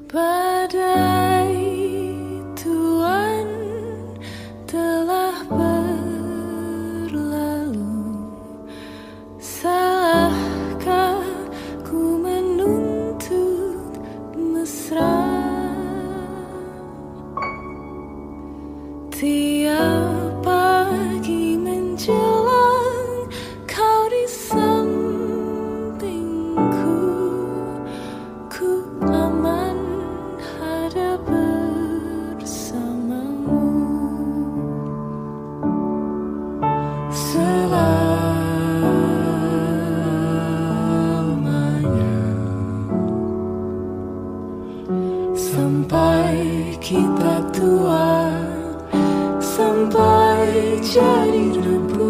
Badai Tuhan telah berlalu. Salahkah ku menuntut mesra? Tiap pagi menjelang kau di sampingku, ku aman ada bersamamu. Selamanya sampai kita tua, sampai jadi debu.